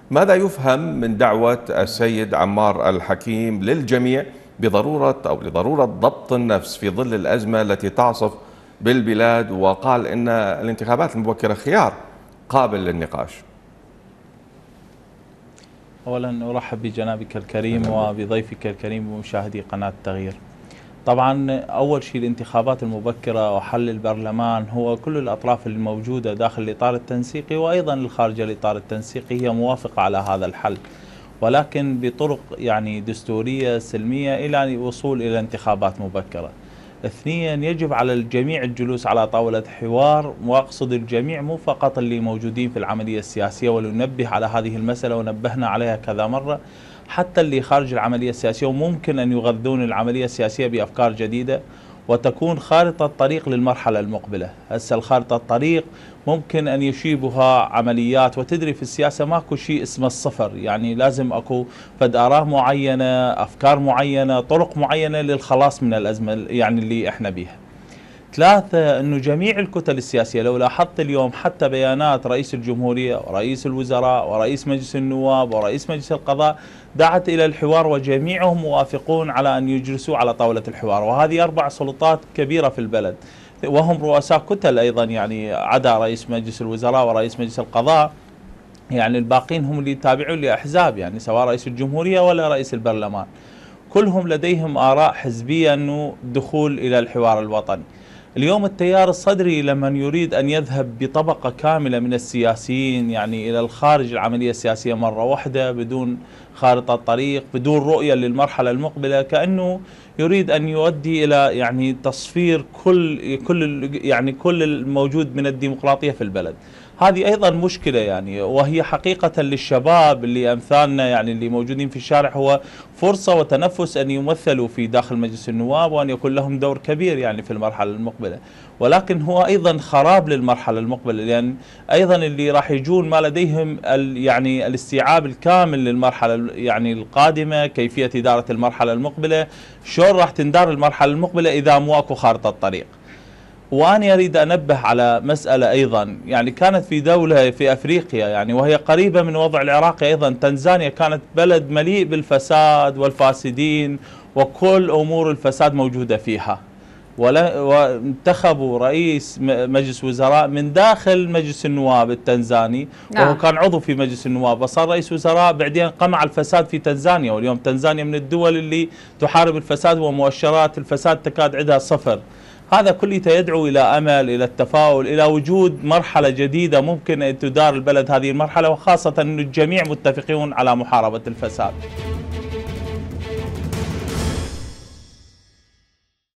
ماذا يفهم من دعوة السيد عمار الحكيم للجميع لضرورة ضبط النفس في ظل الأزمة التي تعصف بالبلاد، وقال إن الانتخابات المبكرة خيار قابل للنقاش؟ أولا أرحب بجنابك الكريم وبضيفك الكريم ومشاهدي قناة التغيير. طبعا أول شيء الانتخابات المبكرة وحل البرلمان هو كل الأطراف الموجودة داخل الإطار التنسيقي وأيضا الخارج الإطار التنسيقي هي موافقة على هذا الحل، ولكن بطرق دستورية سلمية إلى الوصول إلى انتخابات مبكرة. اثنيا، يجب على الجميع الجلوس على طاولة حوار، وأقصد الجميع مو فقط اللي موجودين في العملية السياسية، ولننبه على هذه المسألة ونبهنا عليها كذا مرة، حتى اللي خارج العملية السياسية وممكن أن يغذون العملية السياسية بأفكار جديدة وتكون خارطة طريق للمرحلة المقبلة. هسه الخارطة الطريق ممكن أن يشيبها عمليات، وتدري في السياسة ماكو شيء اسمه الصفر، يعني لازم أكو فد آراء معينة، أفكار معينة، طرق معينة للخلاص من الأزمة يعني اللي احنا بيها. ثلاثة، أنه جميع الكتل السياسية لو لاحظت اليوم حتى بيانات رئيس الجمهورية ورئيس الوزراء ورئيس مجلس النواب ورئيس مجلس القضاء دعت إلى الحوار، وجميعهم موافقون على أن يجلسوا على طاولة الحوار. وهذه 4 سلطات كبيرة في البلد وهم رؤساء كتل أيضا، يعني عدا رئيس مجلس الوزراء ورئيس مجلس القضاء، يعني الباقين هم اللي يتابعون لأحزاب، يعني سواء رئيس الجمهورية ولا رئيس البرلمان، كلهم لديهم آراء حزبية أنه دخول إلى الحوار الوطني. اليوم التيار الصدري لمن يريد أن يذهب بطبقة كاملة من السياسيين يعني إلى الخارج العملية السياسية مرة واحدة بدون خارطة طريق، بدون رؤية للمرحلة المقبلة، كأنه يريد أن يؤدي إلى يعني تصفير كل الموجود من الديمقراطية في البلد. هذه أيضا مشكلة يعني، وهي حقيقة للشباب اللي أمثالنا يعني اللي موجودين في الشارع هو فرصة وتنفس أن يمثلوا في داخل مجلس النواب وأن يكون لهم دور كبير يعني في المرحلة المقبلة، ولكن هو أيضا خراب للمرحلة المقبلة، لأن أيضا اللي راح يجون ما لديهم يعني الاستيعاب الكامل للمرحلة يعني القادمة، كيفية إدارة المرحلة المقبلة، شلون راح تندار المرحلة المقبلة إذا مو أكو خارطة طريق. وأنا أريد أنبه على مسألة أيضا، يعني كانت في دولة في أفريقيا يعني وهي قريبة من وضع العراق أيضا، تنزانيا، كانت بلد مليء بالفساد والفاسدين وكل أمور الفساد موجودة فيها، وانتخبوا رئيس مجلس وزراء من داخل مجلس النواب التنزاني، وهو كان عضو في مجلس النواب وصار رئيس وزراء، بعدين قمع الفساد في تنزانيا، واليوم تنزانيا من الدول اللي تحارب الفساد ومؤشرات الفساد تكاد عندها صفر. هذا كله يدعو إلى أمل، إلى التفاؤل، إلى وجود مرحلة جديدة ممكن أن تدار البلد هذه المرحلة، وخاصة أن الجميع متفقون على محاربة الفساد.